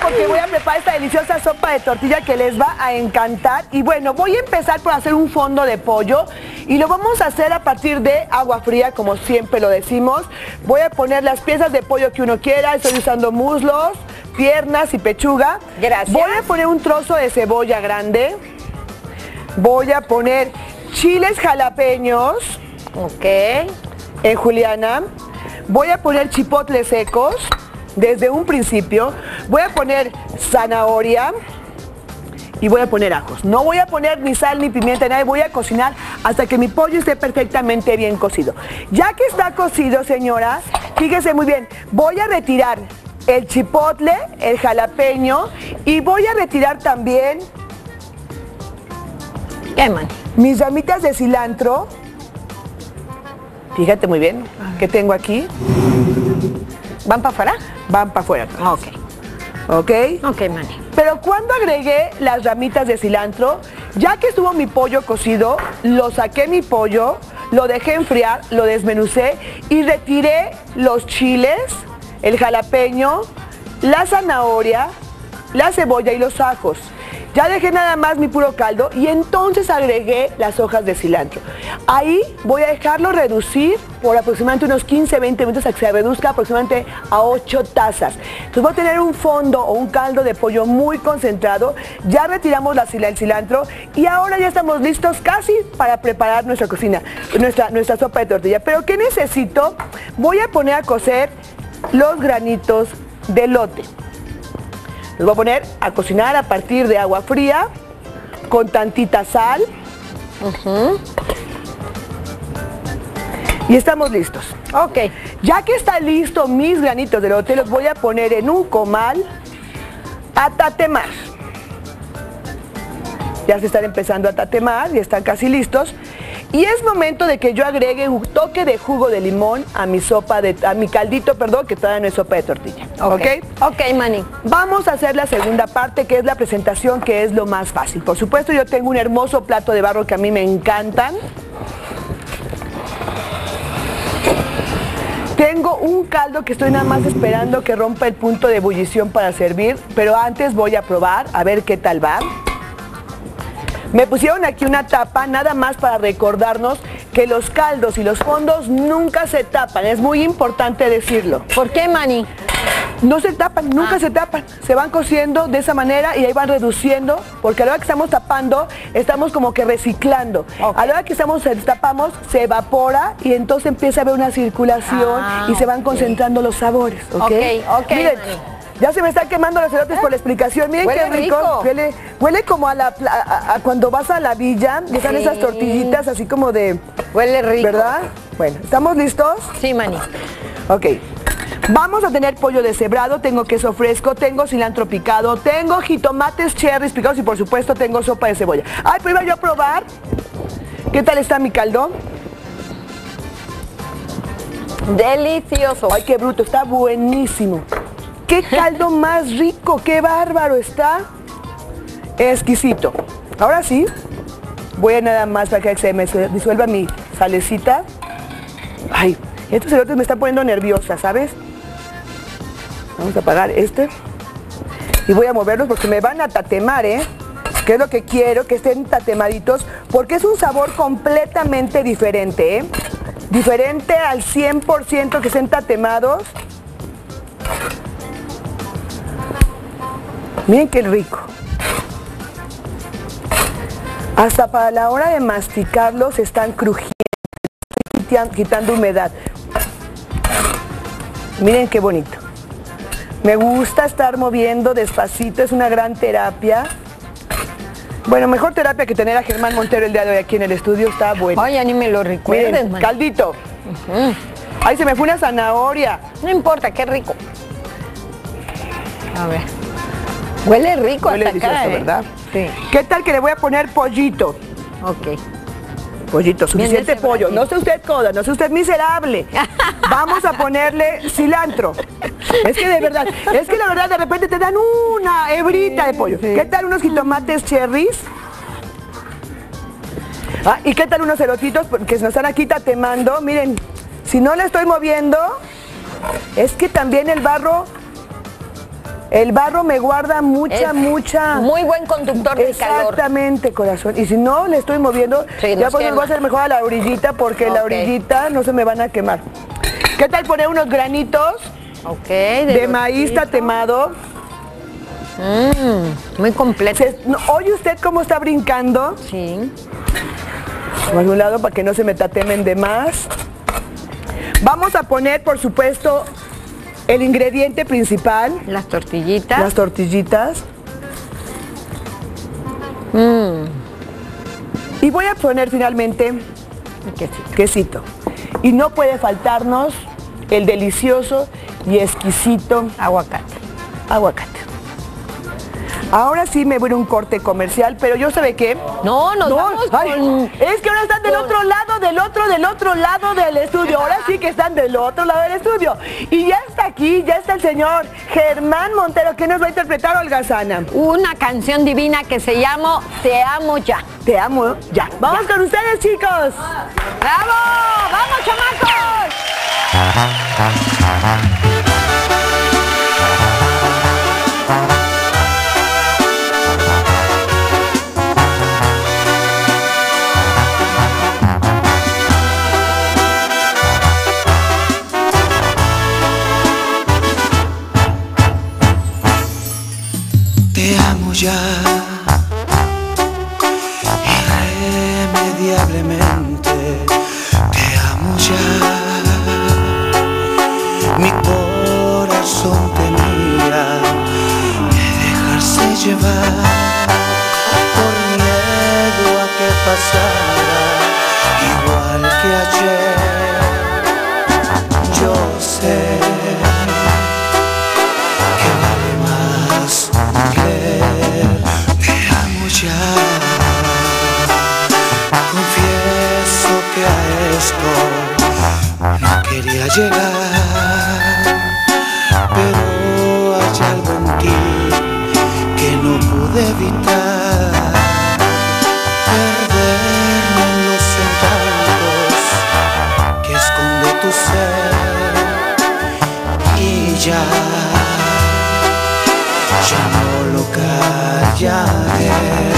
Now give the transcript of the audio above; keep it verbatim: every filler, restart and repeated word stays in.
porque voy a preparar esta deliciosa sopa de tortilla que les va a encantar. Y bueno, voy a empezar por hacer un fondo de pollo y lo vamos a hacer a partir de agua fría, como siempre lo decimos. Voy a poner las piezas de pollo que uno quiera. Estoy usando muslos, piernas y pechuga. Gracias. Voy a poner un trozo de cebolla grande. Voy a poner chiles jalapeños. Ok. En juliana. Voy a poner chipotles secos desde un principio. Voy a poner zanahoria y voy a poner ajos. No voy a poner ni sal ni pimienta, nada. Voy a cocinar hasta que mi pollo esté perfectamente bien cocido. Ya que está cocido, señoras, fíjese muy bien, voy a retirar el chipotle, el jalapeño y voy a retirar también ¿Qué, man? mis ramitas de cilantro. Fíjate muy bien que tengo aquí. ¿Van para afuera? Van para afuera. Ok. ¿Ok? Ok, Manny. Pero cuando agregué las ramitas de cilantro, ya que estuvo mi pollo cocido, lo saqué mi pollo, lo dejé enfriar, lo desmenucé y retiré los chiles, el jalapeño, la zanahoria, la cebolla y los ajos. Ya dejé nada más mi puro caldo y entonces agregué las hojas de cilantro. Ahí voy a dejarlo reducir por aproximadamente unos quince a veinte minutos hasta que se reduzca aproximadamente a ocho tazas. Entonces voy a tener un fondo o un caldo de pollo muy concentrado. Ya retiramos la, el cilantro y ahora ya estamos listos casi para preparar nuestra cocina, nuestra, nuestra sopa de tortilla. Pero ¿qué necesito? Voy a poner a cocer los granitos de elote. Los voy a poner a cocinar a partir de agua fría, con tantita sal. Uh-huh. Y estamos listos. Ok. Ya que está listo mis granitos de elote, los voy a poner en un comal a tatemar. Ya se están empezando a tatemar, ya están casi listos. Y es momento de que yo agregue un toque de jugo de limón a mi sopa de, a mi caldito, perdón, que todavía no es sopa de tortilla. ¿Ok? Ok, Manny. Vamos a hacer la segunda parte, que es la presentación, que es lo más fácil. Por supuesto, yo tengo un hermoso plato de barro que a mí me encantan. Tengo un caldo que estoy nada más esperando que rompa el punto de ebullición para servir, pero antes voy a probar a ver qué tal va. Me pusieron aquí una tapa nada más para recordarnos que los caldos y los fondos nunca se tapan. Es muy importante decirlo. ¿Por qué, Manny? No se tapan, nunca ah. se tapan. Se van cociendo de esa manera y ahí van reduciendo, porque a la hora que estamos tapando, estamos como que reciclando. Okay. A la hora que estamos tapamos, se evapora y entonces empieza a haber una circulación ah, y se van okay. concentrando los sabores. Ok, ok, ok. Miren, ya se me están quemando los elotes ¿Eh? por la explicación. Miren huele qué rico. rico. Huele, huele como a, la, a, a cuando vas a la villa y están sí. esas tortillitas así como de... Huele rico. ¿Verdad? Bueno, ¿estamos listos? Sí, Manny. Ok. Vamos a tener pollo deshebrado, tengo queso fresco, tengo cilantro picado, tengo jitomates cherries picados y por supuesto tengo sopa de cebolla. Ay, pero iba yo a probar. ¿Qué tal está mi caldo? Delicioso. Ay, qué bruto, está buenísimo. ¡Qué caldo más rico! ¡Qué bárbaro está! Exquisito. Ahora sí, voy a nada más para que se me disuelva mi salecita. Ay, estos elotes me están poniendo nerviosa, ¿sabes? Vamos a apagar este. Y voy a moverlos porque me van a tatemar, ¿eh? Que es lo que quiero, que estén tatemaditos, porque es un sabor completamente diferente, ¿eh? Diferente al cien por ciento que estén tatemados. Miren qué rico. Hasta para la hora de masticarlos están crujientes, quitando humedad. Miren qué bonito. Me gusta estar moviendo despacito, es una gran terapia. Bueno, mejor terapia que tener a Germán Montero el día de hoy aquí en el estudio, está bueno. Oye, ni me lo recuerdes, Miren, man. Caldito. Uh-huh. Ay, se me fue una zanahoria. No importa, qué rico. A ver. Huele rico Huele hasta acá, ¿eh? ¿verdad? Sí. ¿Qué tal que le voy a poner pollito? Ok. Pollito, suficiente pollo. No sea usted coda, no sea usted miserable. Vamos a ponerle cilantro. Es que de verdad, es que la verdad de repente te dan una hebrita sí, de pollo. Sí. ¿Qué tal unos jitomates cherries? Ah, ¿y qué tal unos elotitos que nos están aquí tatemando? Miren, si no le estoy moviendo, es que también el barro El barro me guarda mucha, Es mucha... muy buen conductor de calor. Exactamente, corazón. Y si no le estoy moviendo, Sí, ya nos pues me quema. voy a hacer mejor a la orillita porque la Ok. orillita no se me van a quemar. ¿Qué tal poner unos granitos Ok, de maíz lechito. tatemado? Mm, muy completo. Se- no, ¿Oye usted cómo está brincando? Sí. Por un lado para que no se me tatemen de más. Vamos a poner, por supuesto, el ingrediente principal, Las tortillitas. las tortillitas. Mm, Y voy a poner finalmente quesito. quesito. Y no puede faltarnos el delicioso y exquisito Aguacate. aguacate. Ahora sí me voy a un corte comercial, pero yo sabe qué. No, nos No, vamos ay, con... es que ahora están del con- otro lado, del otro, del otro lado del estudio. Ahora sí que están del otro lado del estudio. Y ya está aquí, ya está el señor Germán Montero, que nos va a interpretar Holgazana. Una canción divina que se llama Te amo ya. Te amo, ya. Vamos con ustedes, chicos. ¡Bravo! ¡Vamos, chamacos! Te amo ya, irremediablemente. Te amo ya, mi corazón tenía que dejarse llevar por miedo a que pasara igual que ayer. Yo sé que vale más creer. Te amo ya. Confieso que a esto no quería llegar, pero hay algo en ti que no pude evitar. Perderme en los encantos que esconde tu ser y ya, ya no lo callaré.